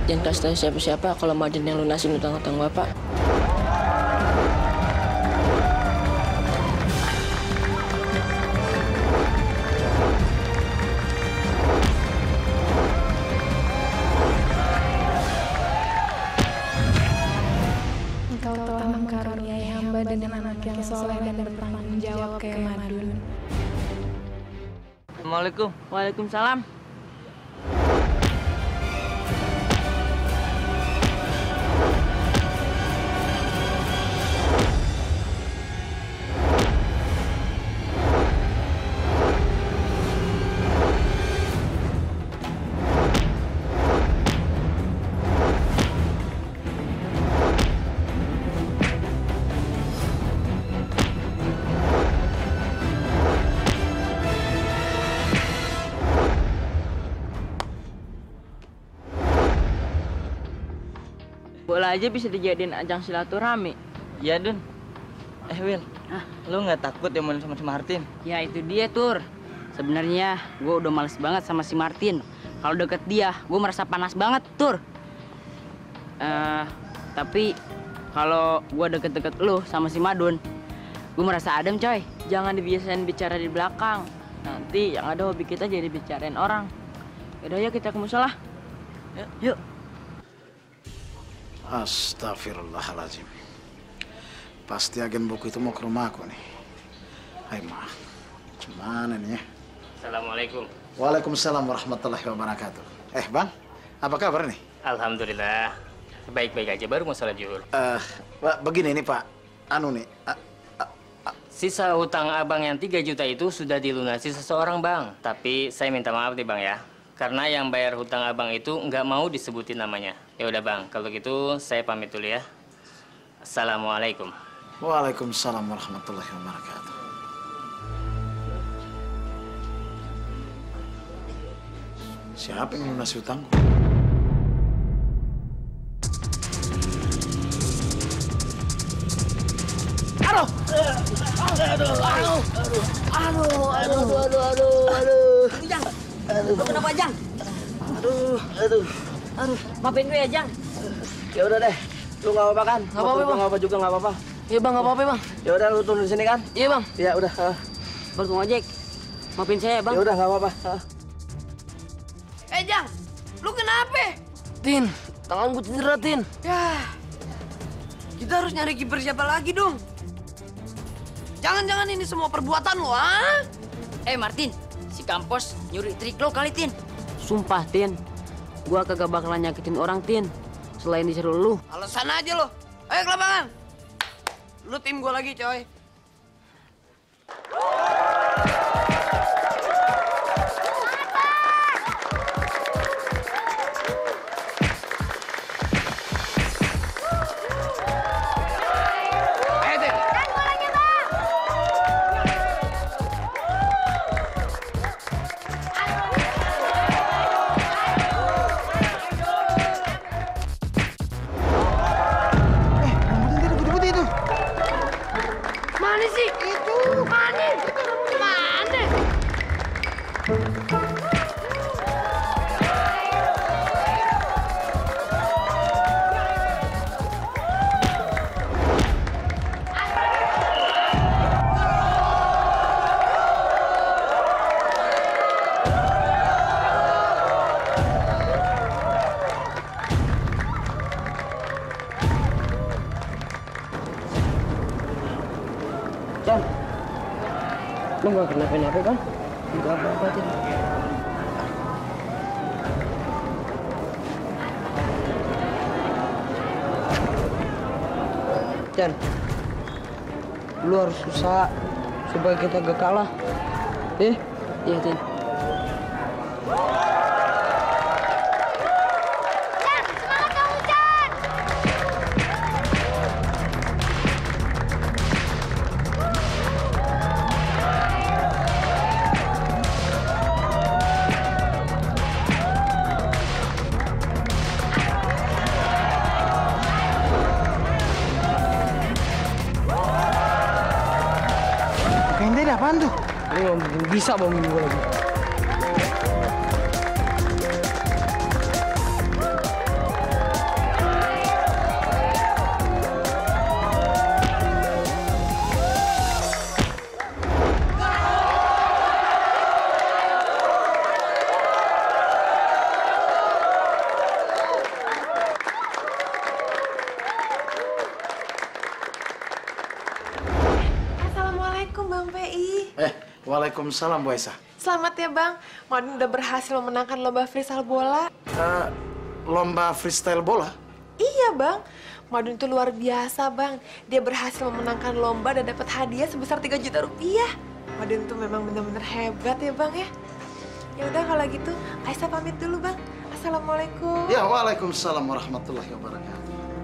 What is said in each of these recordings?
jangan kasih tahu siapa-siapa kalau Madin yang lunasin utang-utang Bapak. Engkau telah mengkaruniai hamba dengan anak yang soleh dan bertanggung jawab kayak Madun. Assalamualaikum. Waalaikumsalam. Bola aja bisa dijadiin ajang silaturahmi. Iya, Dun. Will, lu nggak takut ya main sama si Martin? Ya itu dia, Tur. Sebenarnya gue udah males banget sama si Martin. Kalau deket dia, gue merasa panas banget, Tur. Tapi kalau gue deket-deket lu sama si Madun, gue merasa adem, coy. Jangan dibiasain bicara di belakang. Nanti yang ada hobi kita jadi bicarain orang. Yaudah, yuk kita ke musola. Yuk. Astagfirullahaladzim. Pasti agen buku itu mau ke rumahku nih. Hai, Ma. Gimana nih ya? Assalamualaikum. Waalaikumsalam warahmatullahi wabarakatuh. Bang, apa kabar nih? Alhamdulillah. Baik-baik aja, baru mau sholat zuhur. Begini nih, Pak. Anu nih. Sisa hutang abang yang 3 juta itu sudah dilunasi seseorang, Bang. Tapi saya minta maaf nih, Bang ya. Karena yang bayar hutang abang itu nggak mau disebutin namanya. Ya udah, Bang. Kalau gitu saya pamit dulu ya. Assalamualaikum. Waalaikumsalam warahmatullahi wabarakatuh. Siapa yang lunasi hutangku? Lu kenapa, Jang? Aduh. Maafin gue ya, Jang. Ya udah deh. Lu nggak apa-apa kan? Nggak apa-apa, Bang. Nggak apa juga nggak apa-apa. Iya, Bang, nggak apa-apa, Bang. Ya udah, lu turun di sini kan? Iya, Bang. Ya udah. Bang ojek. Maafin saya ya, Bang. Ya udah, nggak apa-apa. Jang, lu kenapa? Tin, tangan gue cedera, Tin. Ya, kita harus nyari kiper siapa lagi dong? Jangan-jangan ini semua perbuatan lo, ah? Martin, si Kampos nyuri trik lo kali, Tin. Sumpah, Tin. Gua kagak bakalan nyakitin orang, Tin. Selain disuruh lu. Alasan aja lo. Ayo ke lapangan. Lu tim gua lagi, coy. Mana sih? Itu. Mana? Mana? Jan, lu nggak kenapa-napa kan? Nggak apa-apa, Tin. Jan, lu harus usaha supaya kita gak kalah. Iya, Tin. Pendek apaan tuh? Lu bisa bohongin gue lagi. Bang PI. Waalaikumsalam Bu Aisyah. Selamat ya Bang, Madun udah berhasil memenangkan lomba freestyle bola. Lomba freestyle bola? Iya Bang, Madun itu luar biasa Bang. Dia berhasil memenangkan lomba dan dapat hadiah sebesar 3 juta rupiah. Madun tuh memang benar-benar hebat ya Bang ya. Ya udah kalau gitu, Aisyah pamit dulu Bang. Assalamualaikum. Ya, waalaikumsalam warahmatullahi wabarakatuh.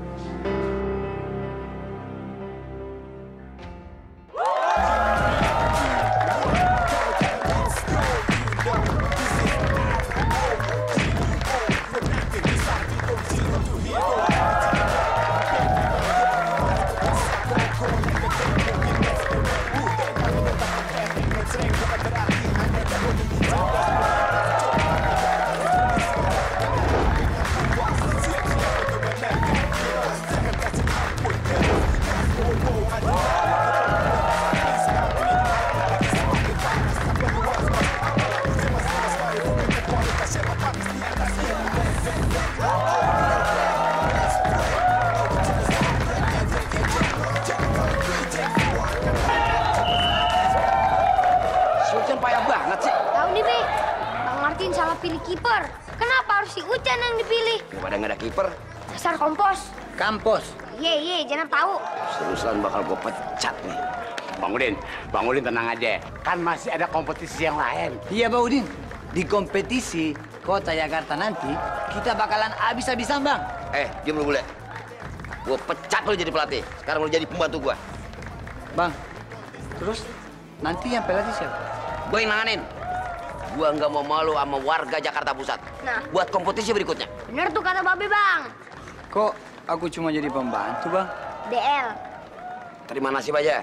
Pilih kiper. Kenapa harus si Ucan yang dipilih? Daripada nggak ada kiper. Dasar kompos. Kampus. Ye, jangan tahu. Seriusan bakal gue pecat nih. Bang Udin tenang aja. Kan masih ada kompetisi yang lain. Iya Bang Udin. Di kompetisi Kota Jakarta nanti kita bakalan habis-habisan Bang. Diam lu bule. Gue pecat lu jadi pelatih. Sekarang lu jadi pembantu gue. Bang, terus nanti yang pelatih siapa? Gue yang nanganin. Gua nggak mau malu sama warga Jakarta Pusat. Nah, buat kompetisi berikutnya. Bener tuh kata Babe Bang. Kok aku cuma jadi pembantu Bang? DL. Terima nasib aja.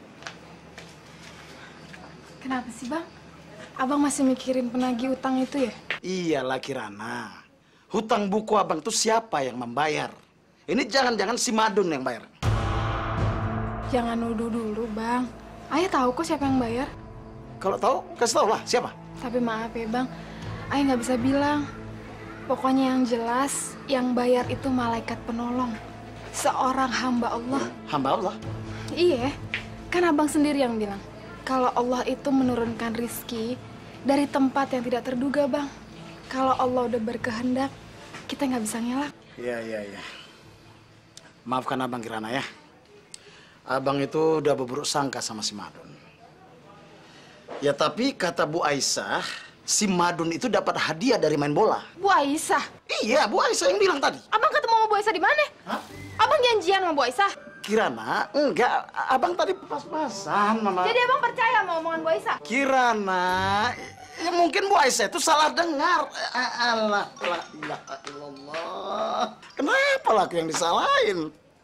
Kenapa sih Bang? Abang masih mikirin penagih utang itu ya? Iyalah Kirana. Hutang buku abang tuh siapa yang membayar? Ini jangan-jangan si Madun yang bayar. Jangan nuduh dulu Bang. Ayah tahu kok siapa yang bayar. Kalau tahu, kasih tahu lah siapa. Tapi maaf ya Bang, Ayah nggak bisa bilang. Pokoknya yang jelas, yang bayar itu malaikat penolong. Seorang hamba Allah. Hamba Allah? Iya, kan Abang sendiri yang bilang. Kalau Allah itu menurunkan rizki dari tempat yang tidak terduga Bang. Kalau Allah udah berkehendak, kita nggak bisa ngelak. Iya. Maafkan Abang Kirana ya. Abang itu udah berburuk sangka sama si Madun. Ya tapi kata Bu Aisyah, si Madun itu dapat hadiah dari main bola. Bu Aisyah? Iya, Bu Aisyah yang bilang tadi. Abang ketemu sama Bu Aisyah di mana? Hah? Abang janjian sama Bu Aisyah? Kirana, enggak. Abang tadi pas-pasan, Mama. Jadi abang percaya sama omongan Bu Aisyah? Kirana, ya mungkin Bu Aisyah itu salah dengar. Allah, la ilaha illallah. Kenapa laki yang disalahin?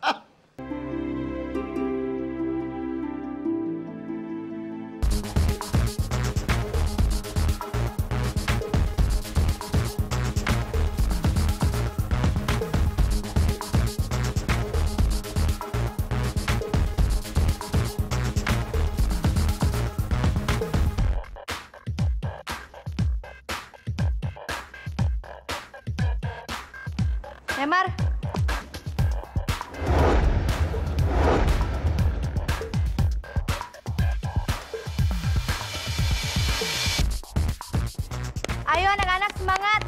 Nemar. Ayo anak-anak semangat.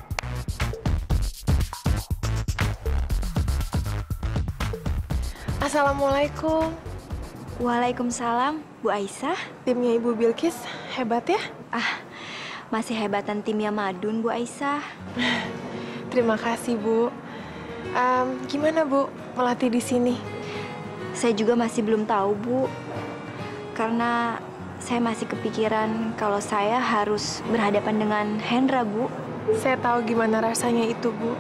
Assalamualaikum. Waalaikumsalam, Bu Aisyah. Timnya Ibu Bilkis hebat ya? Masih hebatan timnya Madun, Bu Aisyah. Terima kasih, Bu. Gimana, Bu, melatih di sini? Saya juga masih belum tahu, Bu. Karena saya masih kepikiran kalau saya harus berhadapan dengan Hendra, Bu. Saya tahu gimana rasanya itu, Bu.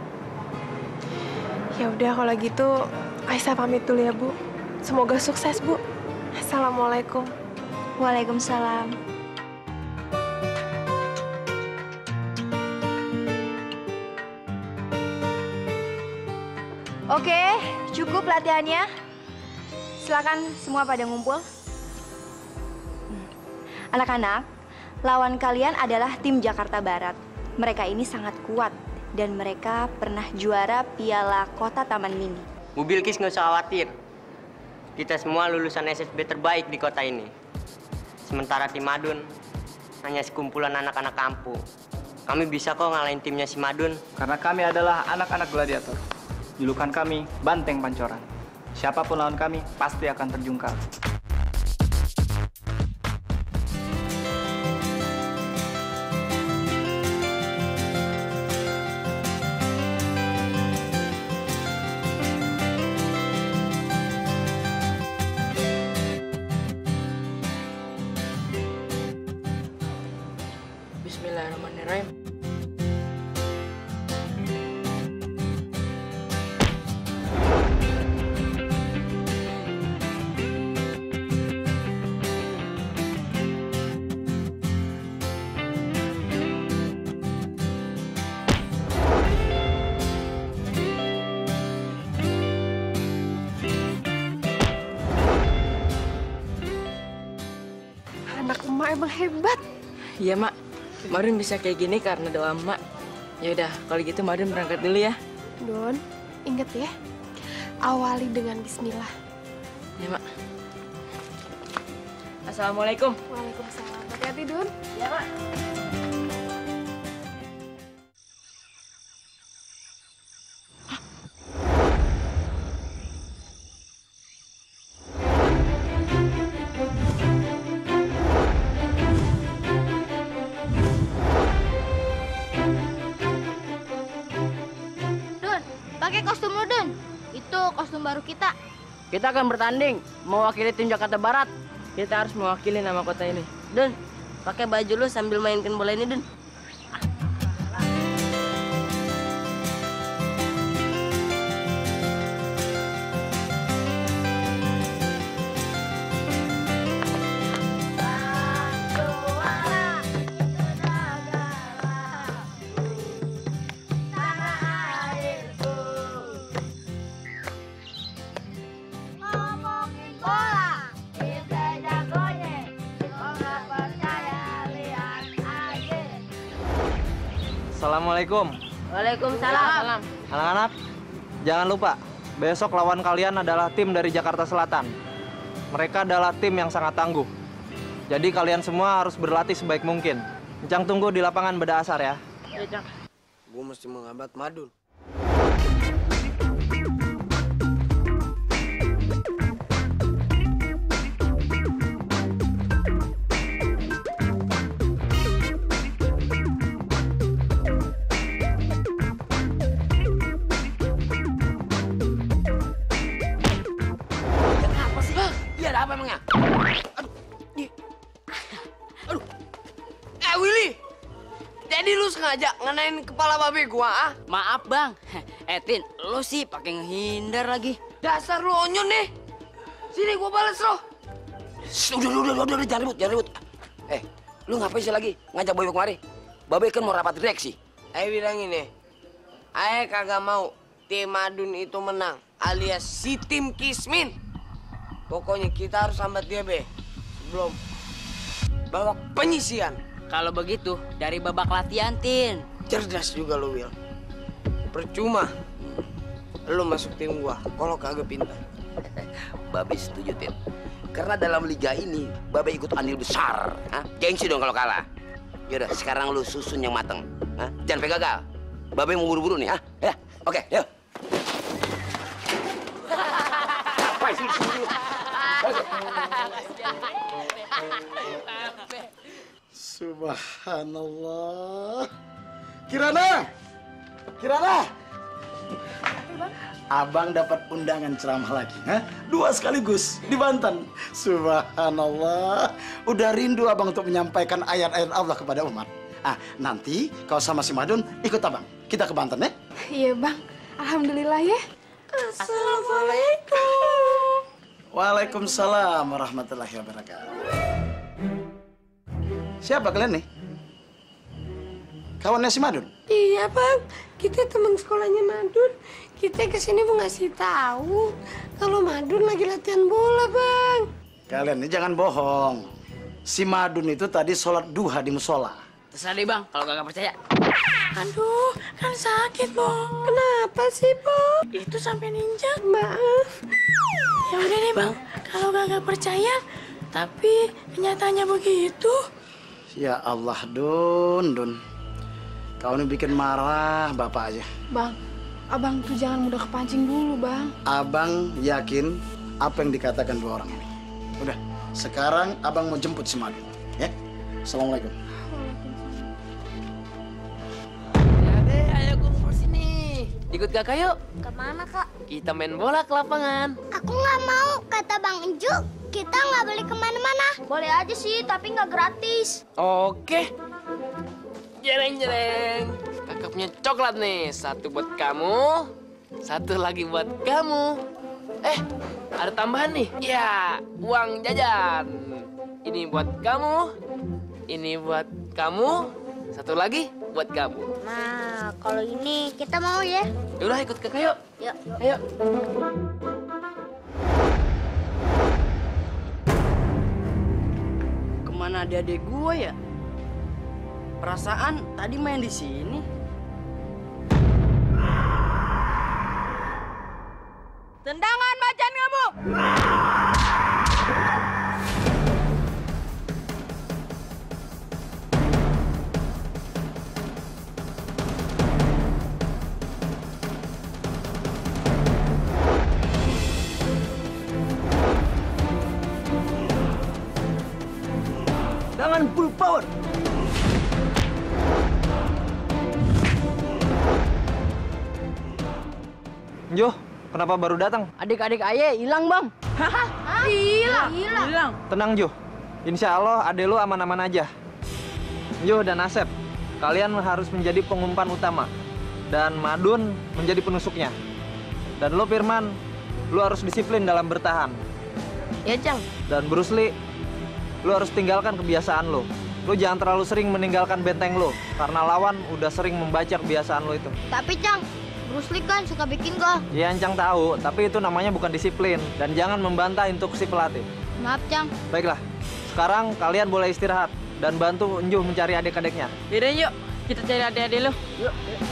Ya udah kalau gitu, Aisyah pamit dulu ya, Bu. Semoga sukses, Bu. Assalamualaikum. Waalaikumsalam. Oke, cukup latihannya. Silakan semua pada ngumpul. Anak-anak, lawan kalian adalah tim Jakarta Barat. Mereka ini sangat kuat dan mereka pernah juara Piala Kota Taman Mini. Bu Bilkis nggak usah khawatir. Kita semua lulusan SSB terbaik di kota ini. Sementara tim Madun hanya sekumpulan anak-anak kampung. Kami bisa kok ngalahin timnya si Madun. Karena kami adalah anak-anak gladiator. Julukan kami Banteng Pancoran. Siapapun lawan kami pasti akan terjungkal. Bismillahirrahmanirrahim. Anak emak emang hebat. Iya, Mak. Madun bisa kayak gini karena doa Mak. Ya udah, kalau gitu Madun berangkat dulu ya. Don, inget ya. Awali dengan bismillah. Ya, Mak. Assalamualaikum. Waalaikumsalam. Hati-hati, Don. Ya, Mak. Dun, pakai kostum lu, Dun. Itu kostum baru kita. Kita akan bertanding mewakili tim Jakarta Barat. Kita harus mewakili nama kota ini. Dun, pakai baju lu sambil mainkan bola ini, Dun. Assalamualaikum. Waalaikumsalam. Anak-anak, jangan lupa, besok lawan kalian adalah tim dari Jakarta Selatan. Mereka adalah tim yang sangat tangguh. Jadi kalian semua harus berlatih sebaik mungkin. Encang tunggu di lapangan Beda Asar ya. Ya, Cang. Gue mesti menghambat Madun. Iya, ada apa emangnya? Aduh. Willy. Jadi lu sengaja ngenain kepala babe gua, ah? Maaf, Bang. Tin, lu sih pakai ngehindar lagi. Dasar lu onyon nih. Sini gua balas lo. Udah, jangan ribut. Lu ngapain sih lagi ngajak Boy kemari? Babe kan mau rapat direksi. Ayo bilang ini. Ayo kagak mau tim Madun itu menang, alias si tim Kismin. Pokoknya kita harus sambat dia, Be. Sebelum babak penyisian. Kalau begitu, dari babak latihan, Tin. Cerdas juga lu, Will. Percuma lu masuk tim gua kalau kagak pintar. Babe setuju, Tin. Karena dalam liga ini, Babe ikut andil besar. Hah? Gengsi dong kalau kalah. Yaudah, sekarang lu susun yang mateng. Hah? Jangan sampai gagal. Babe mau buru-buru nih, ah? Ya, oke, yuk. Apa sih? Subhanallah. Kirana. Abang dapat undangan ceramah lagi, ha? 2 sekaligus di Banten. Subhanallah. Udah rindu abang untuk menyampaikan ayat-ayat Allah kepada umat. Nanti kau sama si Madun ikut abang. Kita ke Banten ya? Iya, Bang. Alhamdulillah ya. Assalamualaikum. Waalaikumsalam warahmatullahi wabarakatuh. Siapa kalian nih? Kawannya si Madun? Iya, Bang. Kita teman sekolahnya Madun. Kita kesini mau ngasih tahu kalau Madun lagi latihan bola, Bang. Kalian ini jangan bohong. Si Madun itu tadi sholat duha di musola. Terserah deh, Bang, kalau gak percaya. Aduh, kan sakit, Bang. Kenapa sih, Bang? Itu sampai ninjak. Maaf. Ya udah deh, Bang. Kalau gak percaya, Tapi kenyataannya begitu. Ya Allah, Dun. Kau ini bikin marah Bapak aja. Bang, abang tuh jangan mudah kepancing dulu, Bang. Abang yakin apa yang dikatakan dua orang ini. Udah, sekarang abang mau jemput si Madun. Ya? Assalamualaikum. Ayo kumpul sini. Ikut kakak yuk. Kemana, Kak? Kita main bola ke lapangan. Aku nggak mau, kata Bang Enju. Kita nggak boleh kemana-mana. Boleh aja sih, tapi nggak gratis. Oke. Jeleng. Kakak punya coklat nih. Satu buat kamu. Satu lagi buat kamu. Ada tambahan nih. Ya, uang jajan. Ini buat kamu. Ini buat kamu. Satu lagi buat kamu. Nah, kalau ini kita mau ya. Yaudah ikut kakak yuk. Yuk. Ayo. Kemana adik-adik gue ya? Perasaan tadi main di sini. Tendangan macan kamu! Dengan full power. Jo, kenapa baru datang? Adik-adik Aye hilang, Bang. Hilang. Tenang Jo, insya Allah adek lu aman-aman aja. Jo dan Asep, kalian harus menjadi pengumpan utama. Dan Madun menjadi penusuknya. Dan lo Firman, lo harus disiplin dalam bertahan. Ya, Cang. Dan Bruce Lee, lo harus tinggalkan kebiasaan lo. Lo jangan terlalu sering meninggalkan benteng lo, karena lawan udah sering membaca kebiasaan lo itu. Tapi, Cang, Bruce Lee kan suka bikin gol. Ya, Cang tahu, tapi itu namanya bukan disiplin. Dan jangan membantah instruksi pelatih. Maaf, Cang. Baiklah, sekarang kalian boleh istirahat dan bantu Enjuh mencari adik-adiknya. Yaudah yuk, kita cari adik-adik lo. Yuk.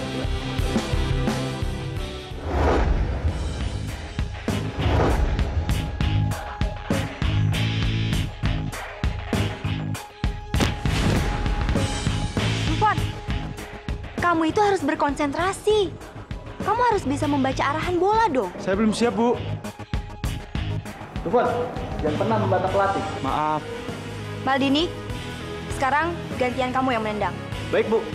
Dufan, kamu itu harus berkonsentrasi. Kamu harus bisa membaca arahan bola dong. Saya belum siap, Bu. Dufan, jangan pernah membantah pelatih. Maaf. Maldini, sekarang gantian kamu yang menendang. Baik, Bu.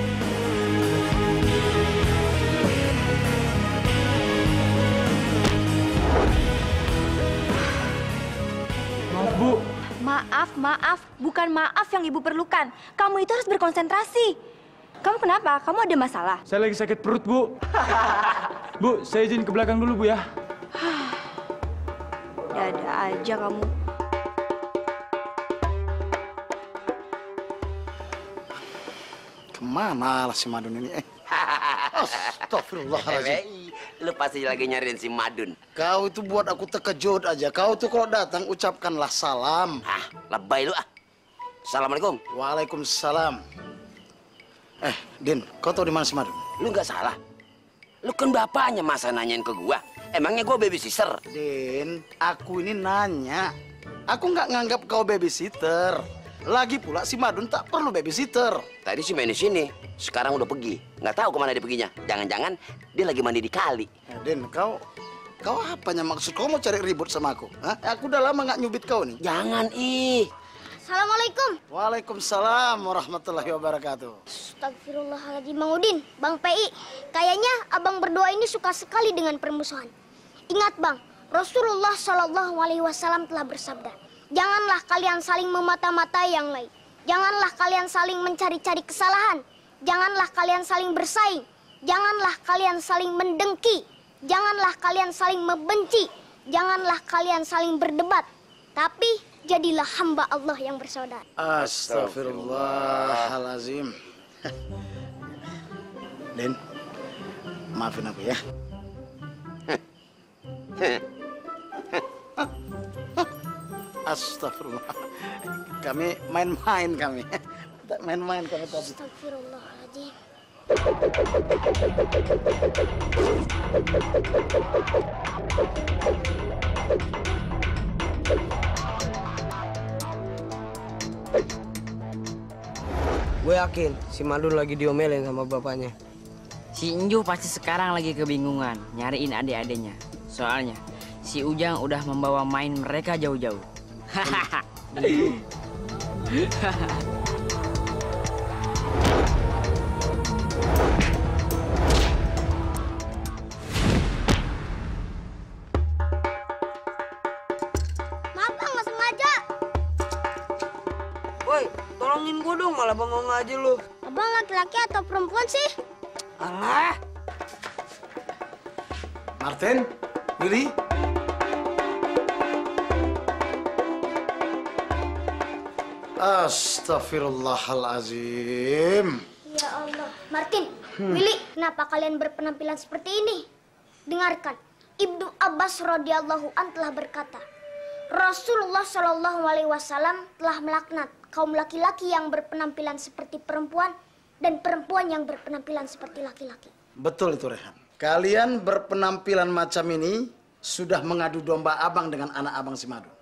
Maaf, Bu. Maaf. Bukan maaf yang ibu perlukan. Kamu itu harus berkonsentrasi. Kamu kenapa? Kamu ada masalah? Saya lagi sakit perut, Bu. Bu, saya izin ke belakang dulu, Bu ya. Ada aja kamu. Kemana lah si Madun ini? Astagfirullahaladzim. Lu pasti lagi nyariin si Madun. Kau itu buat aku terkejut aja. Kau tuh kalau datang ucapkanlah salam. Lebay lu ah. Assalamualaikum. Waalaikumsalam. Din, kau tahu di mana si Madun? Lu nggak salah. Lu kan bapaknya, masa nanyain ke gua? Emangnya gua babysitter? Din, aku ini nanya. Aku nggak nganggap kau babysitter. Lagi pula si Madun tak perlu babysitter. Tadi sih main di sini, sekarang udah pergi. Nggak tahu kemana dia perginya. Jangan-jangan dia lagi mandi di kali. Din, kau apanya maksud? Kau mau cari ribut sama aku? Hah? Aku udah lama nggak nyubit kau nih. Jangan, ih. Assalamualaikum. Waalaikumsalam warahmatullahi wabarakatuh. Astagfirullahaladzim, Bang Udin, Bang PI. Kayaknya abang berdua ini suka sekali dengan permusuhan. Ingat, Bang, Rasulullah SAW telah bersabda, janganlah kalian saling memata-matai yang lain. Janganlah kalian saling mencari-cari kesalahan. Janganlah kalian saling bersaing. Janganlah kalian saling mendengki. Janganlah kalian saling membenci. Janganlah kalian saling berdebat. Tapi jadilah hamba Allah yang bersaudara. Astagfirullahalazim. Din, maafin aku ya. Astagfirullah. Kami main-main kami. Main-main kami tadi. Astagfirullahaladzim. Gue yakin si Madun lagi diomelin sama bapaknya. Si Inju pasti sekarang lagi kebingungan nyariin adik-adiknya. Soalnya si Ujang udah membawa main mereka jauh-jauh. Hahaha. Maaf bang, nggak sengaja. Woi, tolongin gue dong, malah bengong aja lu. Abang laki-laki atau perempuan sih? Alah. Martin, Willy. Astaghfirullahalazim. Ya Allah. Martin, Willy, kenapa kalian berpenampilan seperti ini? Dengarkan, Ibnu Abbas radhiyallahu an telah berkata, Rasulullah Shallallahu Alaihi Wasallam telah melaknat kaum laki-laki yang berpenampilan seperti perempuan dan perempuan yang berpenampilan seperti laki-laki. Betul itu, Rehan. Kalian berpenampilan macam ini sudah mengadu domba abang dengan anak abang si Madun.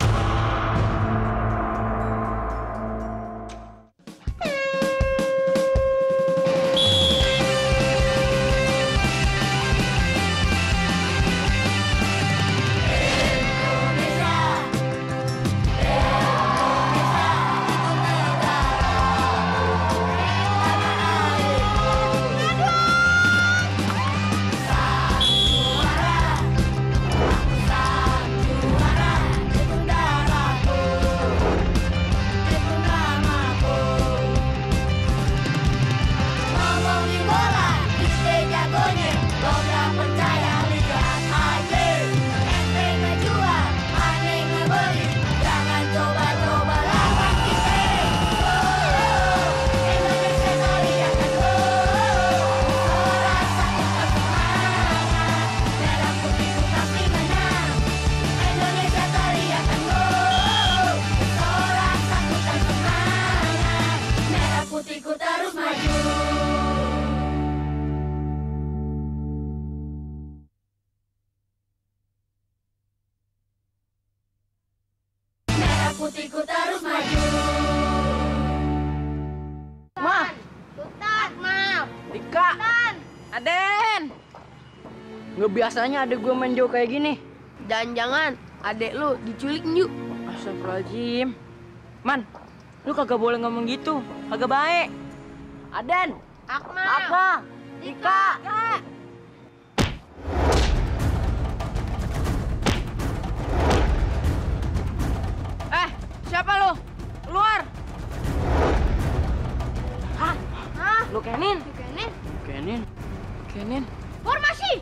Putihku terus maju. Ma, Sultan, maaf. Dika, Aden. Nggak biasanya adek gue main jauh kayak gini. Jangan-jangan adek lu diculik Nju. Astagfirullahaladzim. Man, lu kagak boleh ngomong gitu. Kagak baik. Aden, Akmal, Dika. Siapa lu? Keluar! Hah? Lu Kenin? Kenin? Formasi!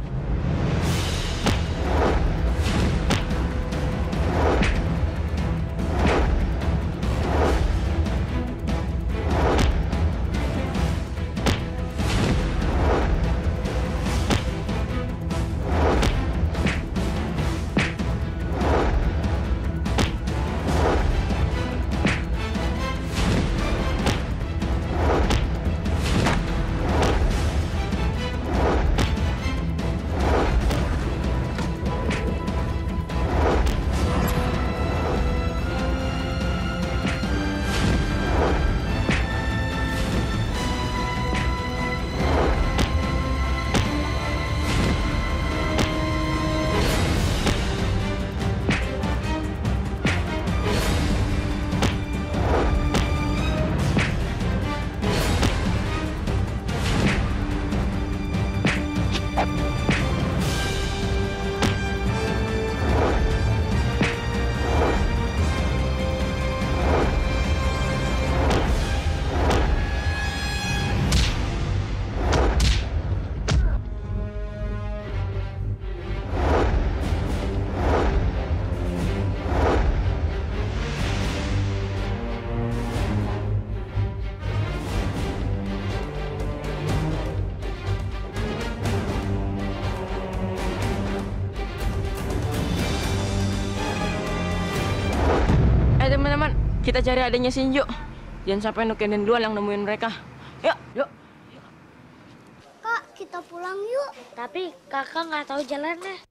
Teman-teman, kita cari adanya Sinju. Jangan sampai Nukenin duluan yang nemuin mereka. Yuk. Kak, kita pulang yuk. Tapi kakak nggak tahu jalannya.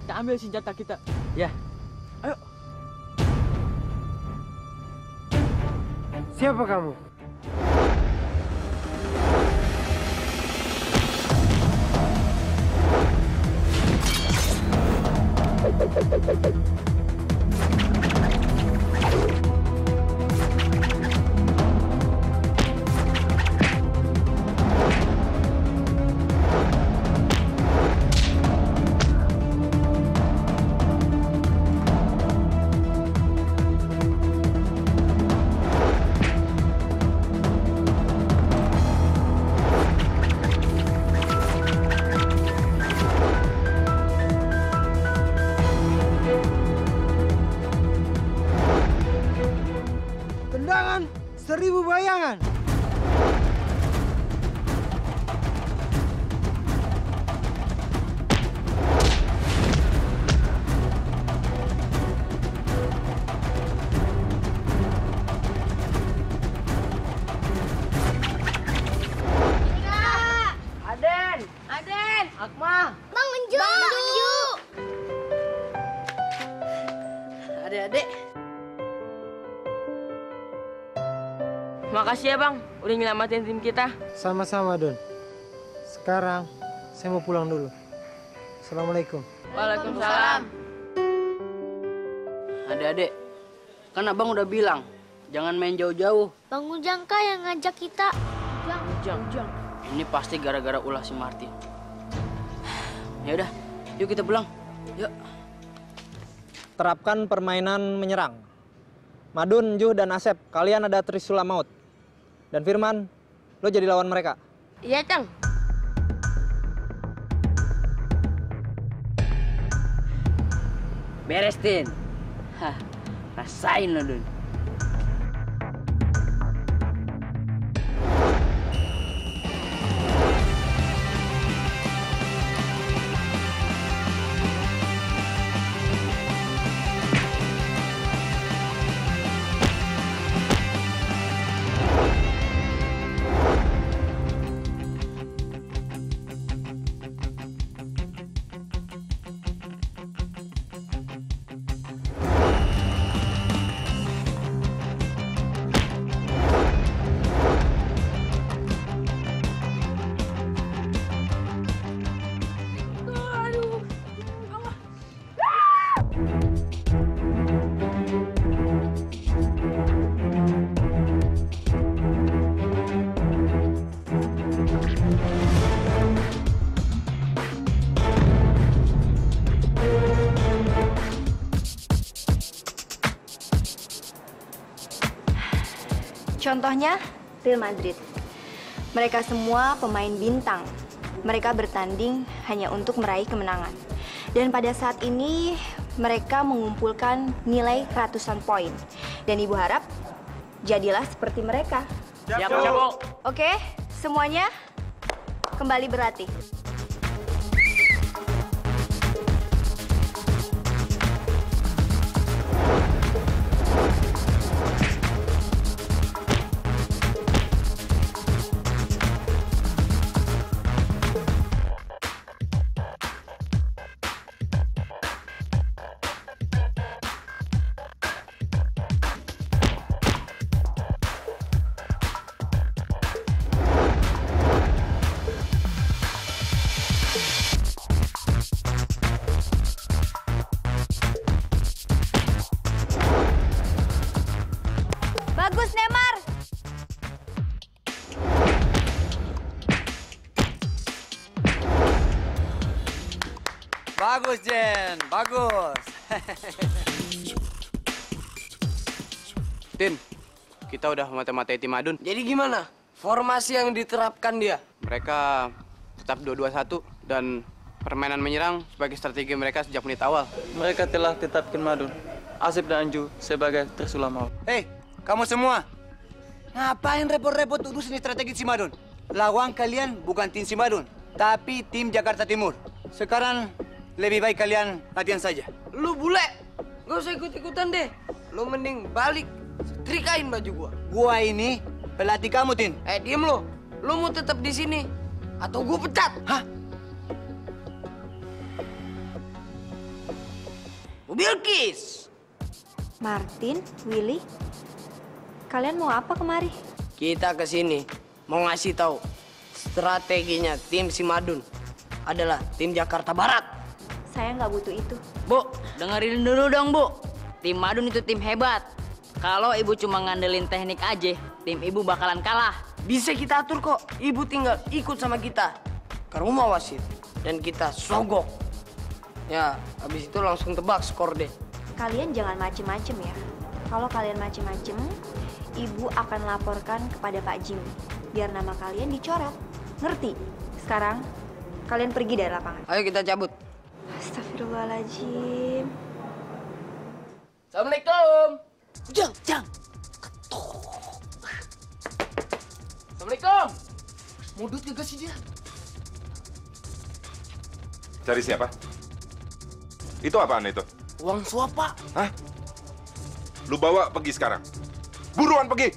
kita ambil senjata kita. Ya. Ayo. Siapa kamu? Tendangan 1000 bayangan. Aden, Akmal, Bang Unju. Adik-adik. Makasih ya bang, udah nyelamatin tim kita. Sama-sama, Don. Sekarang saya mau pulang dulu. Assalamualaikum. Waalaikumsalam. Adik-adik, kan abang udah bilang, jangan main jauh-jauh. Bang Ujang kah yang ngajak kita? Ujang. Ini pasti gara-gara ulah si Martin. Ya udah, yuk kita pulang. Yuk. Terapkan permainan menyerang. Madun, Juh, dan Asep, kalian ada Trisula Maut. Dan Firman, lo jadi lawan mereka. Iya, Cang. Beres, Tin. Hah, rasain lo, Dun. Contohnya, Real Madrid. Mereka semua pemain bintang. Mereka bertanding hanya untuk meraih kemenangan. Dan pada saat ini, mereka mengumpulkan nilai ratusan poin. Dan Ibu harap, jadilah seperti mereka. Siap, Bu. Oke, semuanya kembali berlatih. Bagus, Neymar. Bagus, Jen. Bagus. Tin, kita udah mata-matai tim Madun. Jadi gimana? Formasi yang diterapkan dia? Mereka tetap 2-2-1 dan permainan menyerang sebagai strategi mereka sejak menit awal. Mereka telah tetapkan Madun, Asep dan Anju sebagai Trisula Maut. Hei, kamu semua. Ngapain repot-repot urus ini strategi Simadun? Lawan kalian bukan tim Simadun, tapi tim Jakarta Timur. Sekarang lebih baik kalian latihan saja. Lu bule, gak usah ikut-ikutan deh. Lu mending balik, setrikain baju gua. Gua ini pelatih kamu, Tin. Diem lo. Lu mau tetap di sini atau gua pecat? Hah? Bilkis. Martin, Willy, kalian mau apa kemari? Kita ke sini mau ngasih tahu strateginya tim si Madun adalah tim Jakarta Barat. Saya nggak butuh itu. Bu, dengerin dulu dong, Bu. Tim Madun itu tim hebat. Kalau ibu cuma ngandelin teknik aja, tim ibu bakalan kalah. Bisa kita atur kok. Ibu tinggal ikut sama kita ke rumah wasit dan kita sogok. Ya, habis itu langsung tebak skor deh. Kalian jangan macem-macem ya. Kalau kalian macem-macem, ibu akan laporkan kepada Pak Jimmy. Biar nama kalian dicoret. Ngerti? Sekarang, kalian pergi dari lapangan. Ayo kita cabut. Astagfirullahaladzim. Assalamualaikum. Jang. Assalamualaikum. Mau duit gak sih dia? Cari siapa? Itu apaan itu? Uang suap, Pak. Hah? Lu bawa pergi sekarang. Buruan pergi.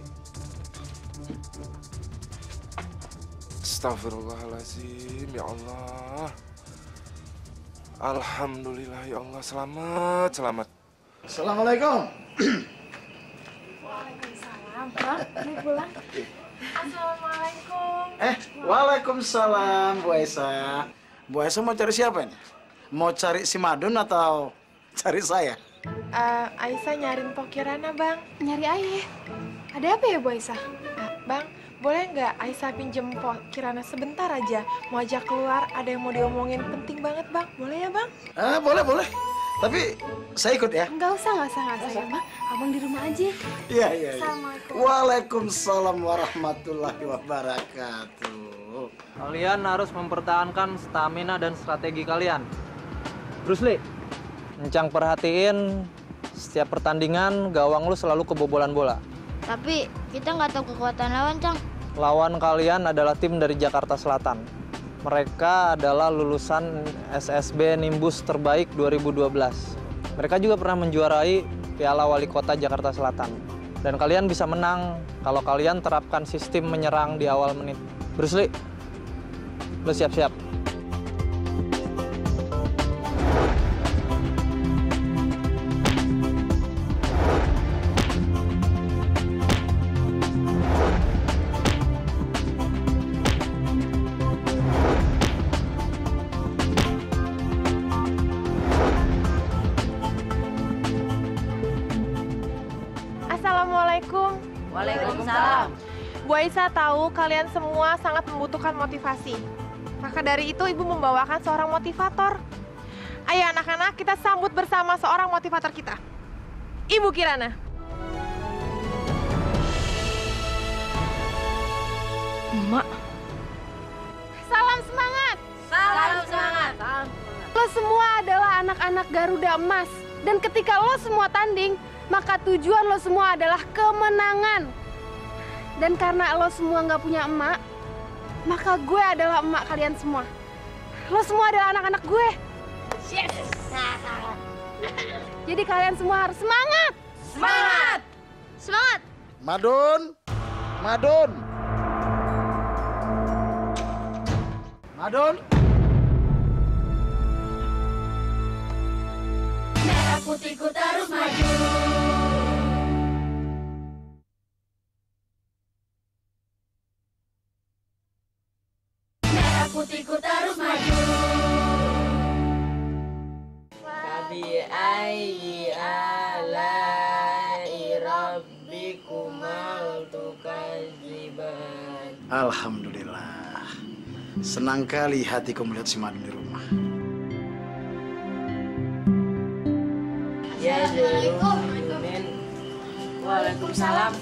Astagfirullahaladzim, ya Allah. Alhamdulillah, ya Allah. Selamat. Assalamualaikum. Waalaikumsalam. Bang, ini pulang. Assalamualaikum. Waalaikumsalam, Bu Aisyah. Bu Aisyah mau cari siapa ini? Mau cari si Madun atau cari saya? Aisyah nyariin Pokirana, Bang. Nyari Ayah. Ada apa ya, Bu Aisyah? Bang, boleh nggak Aisyah pinjem Pokirana sebentar aja? Mau ajak keluar, ada yang mau diomongin penting banget, Bang. Boleh ya, Bang? Boleh. Tapi saya ikut ya. Nggak usah ya, Bang. Abang di rumah aja. Iya. Assalamualaikum. Waalaikumsalam warahmatullahi wabarakatuh. Kalian harus mempertahankan stamina dan strategi kalian. Bruce Lee, Encang perhatiin setiap pertandingan gawang lu selalu kebobolan bola. Tapi kita nggak tahu kekuatan lawan, Cang. Lawan kalian adalah tim dari Jakarta Selatan. Mereka adalah lulusan SSB Nimbus terbaik 2012. Mereka juga pernah menjuarai Piala Wali Kota Jakarta Selatan. Dan kalian bisa menang kalau kalian terapkan sistem menyerang di awal menit. Bruce Lee, lu siap-siap. Assalamualaikum. Waalaikumsalam. Bu Aisyah tahu kalian semua sangat membutuhkan motivasi. Maka dari itu Ibu membawakan seorang motivator. Ayo anak-anak, kita sambut bersama seorang motivator kita. Ibu Kirana. Emak. Salam semangat. Lo semua adalah anak-anak Garuda Emas. Dan ketika lo semua tanding, maka tujuan lo semua adalah kemenangan. Dan karena lo semua nggak punya emak, maka gue adalah emak kalian semua. Lo semua adalah anak-anak gue. Yes. Jadi kalian semua harus semangat. Semangat. Madun. Merah putihku terus maju. Merah putihku terus maju. Fabi ayyi alai rabbikumal tukadziban. Alhamdulillah. Senang kali hatiku melihat si Madun di rumah. Ya, Assalamualaikum. Waalaikumsalam.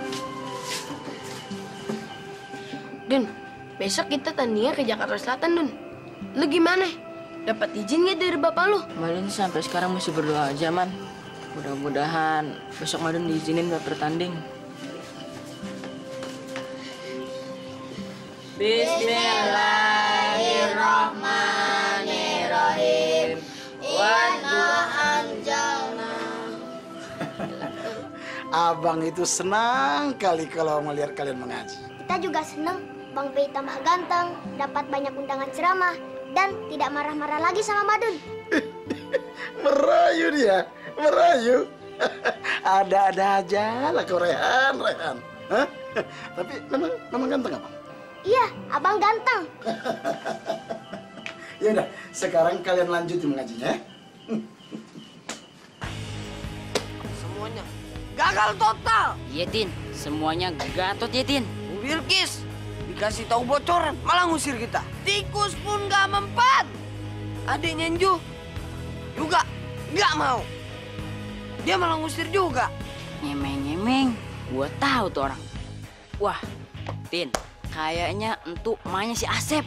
Dun, besok kita tandingnya ke Jakarta Selatan, Dun. Lu gimana? Dapat izin nggak dari bapak lu? Madun sampai sekarang masih berdoa aja, Man. Mudah-mudahan besok Madun diizinin buat bertanding. Bismillahirrahmanirrahim. Abang itu senang kali kalau melihat kalian mengaji. Kita juga seneng Bang Pei tambah ganteng, dapat banyak undangan ceramah, dan tidak marah-marah lagi sama Madun. Merayu dia, merayu. Ada-ada aja lah kau Rehan. Hah? Tapi memang ganteng abang? Iya, abang ganteng. Ya udah, sekarang kalian lanjutin mengajinya. Semuanya gagal total. Iya, Tin. Semuanya gatot ya, Tin. Bu Bilkis dikasih tahu bocoran, malah ngusir kita. Tikus pun gak mempan. Adiknya Enju juga nggak mau. Dia malah ngusir juga. Nyemeng-nyemeng. Gua tahu tuh orang. Wah, Tin. Kayaknya entu emaknya si Asep.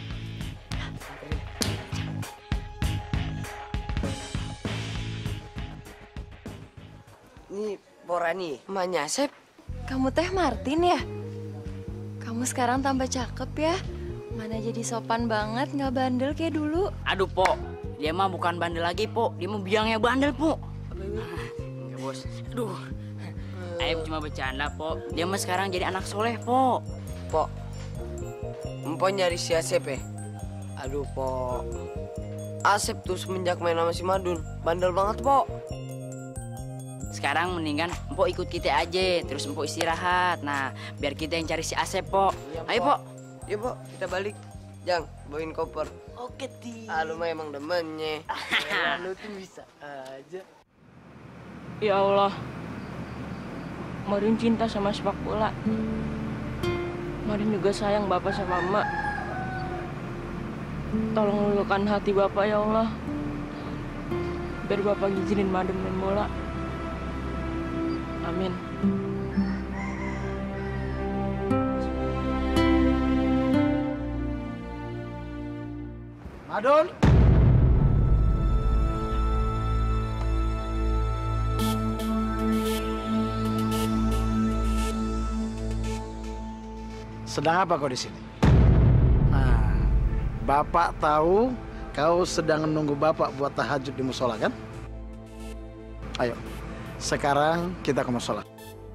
Nih, Porani. Emaknya Asep, kamu teh Martin ya? Kamu sekarang tambah cakep ya? Mana jadi sopan banget, nggak bandel kayak dulu. Aduh, Po. Dia mah bukan bandel lagi, Po. Dia mau biangnya bandel, Po. Enggak, Bos. Aduh. Ayo cuma bercanda, Po. Dia mah sekarang jadi anak soleh, Po. Po, Empo nyari si Asep ya? Aduh, Po. Asep tuh semenjak main sama si Madun, bandel banget, Po. Sekarang mendingan Empok ikut kita aja, terus Empok istirahat. Nah, biar kita yang cari si Asep, Po. Ayo, Po. Iya, Po, kita balik. Jang, bawain koper. Oke, Ti. Lu mah emang demennya. Lu tuh bisa aja. Ya Allah, Marin cinta sama sepak bola. Marin juga sayang Bapak sama Emak. Tolong luluhkan hati Bapak ya Allah. Biar Bapak ngizinin Madun main bola. Amin. Madun. Sedang apa kau di sini? Nah, Bapak tahu kau sedang menunggu Bapak buat tahajud di musola kan? Ayo, sekarang kita ke musola.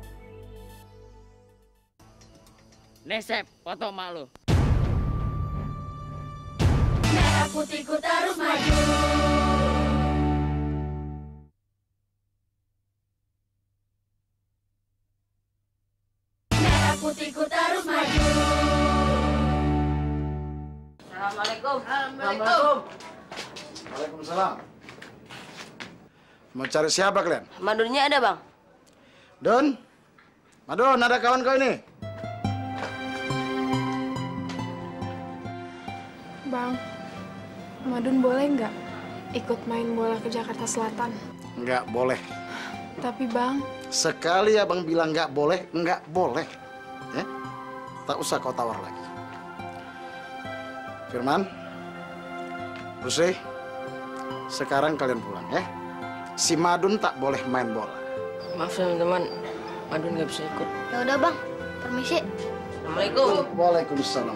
Nesep, foto emak lu. Merah putihku terus maju. Merah putihku terus maju. Assalamualaikum. Assalamualaikum. Waalaikumsalam. Mau cari siapa kalian? Madunnya ada, Bang. Don? Madun, ada kawan kau ini? Bang, Madun boleh nggak ikut main bola ke Jakarta Selatan? Nggak boleh. Tapi Bang, Sekali abang bilang nggak boleh, nggak boleh. Ya? Tak usah kau tawar lagi. Firman, Rusli, sekarang kalian pulang ya. Si Madun tak boleh main bola. Maaf teman-teman, Madun nggak bisa ikut. Ya udah bang, permisi. Assalamualaikum. Waalaikumsalam.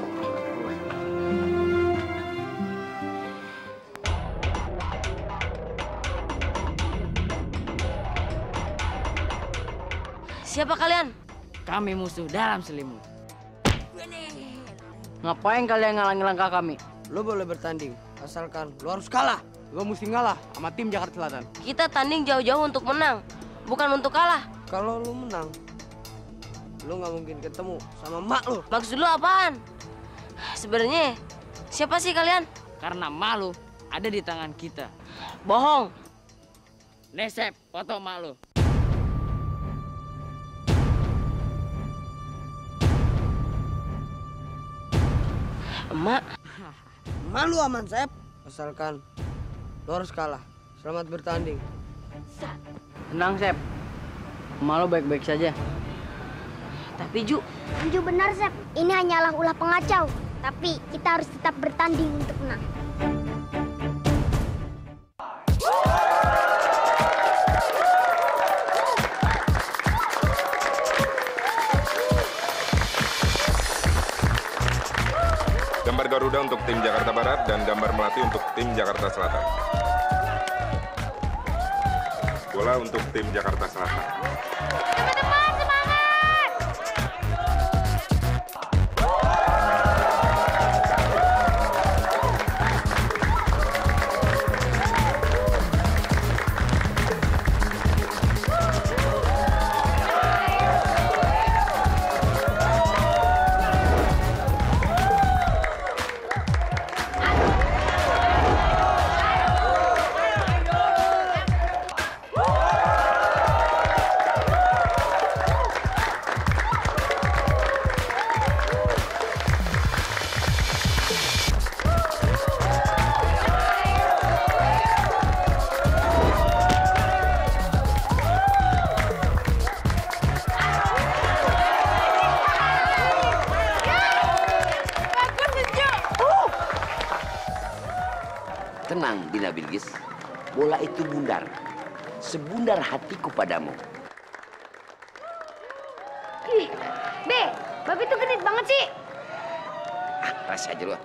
Siapa kalian? Kami musuh dalam selimut. Ngapain kalian ngalang-ngalang langkah kami? Lo boleh bertanding, asalkan lo harus kalah. Lo mesti ngalah sama tim Jakarta Selatan. Kita tanding jauh-jauh untuk menang, bukan untuk kalah. Kalau lo menang, lo nggak mungkin ketemu sama mak lo. Maksud lo apaan? Sebenarnya siapa sih kalian? Karena malu ada di tangan kita. Bohong. Nesep, foto emak lu. Emak. Malu aman, Sep. Asalkan lo harus kalah. Selamat bertanding. Tenang, Sep. Emak lo baik-baik saja. Tapi Ju benar, Sep. Ini hanyalah ulah pengacau. Tapi kita harus tetap bertanding untuk menang. Gambar Garuda untuk tim Jakarta Barat dan gambar Melati untuk tim Jakarta Selatan. Bola untuk tim Jakarta Selatan. Teman-teman, semangat! bola itu bundar. Sebundar hatiku padamu. Ih, Be, babi tuh genit banget sih. Ah, rasa aja lu.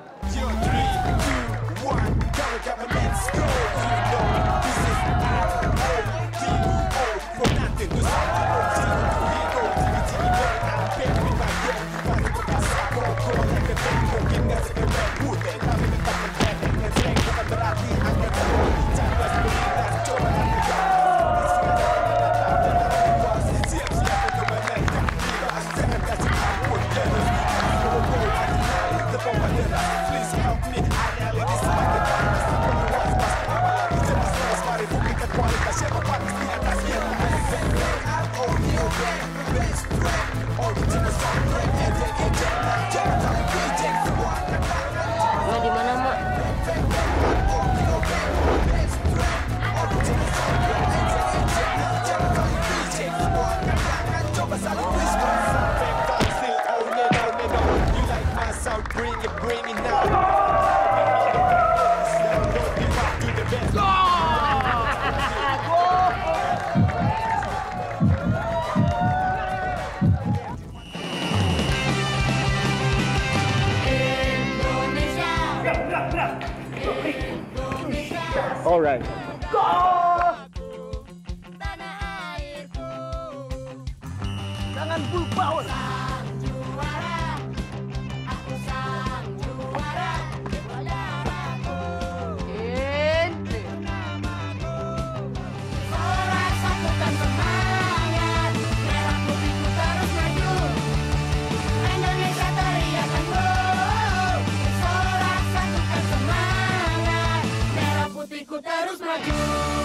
Mak di mana, Mak? All right. Jangan full power. Sorak satukan semangat, merah putihku terus maju. Indonesia teriakan go. Sorak satukan semangat, merah putihku terus maju.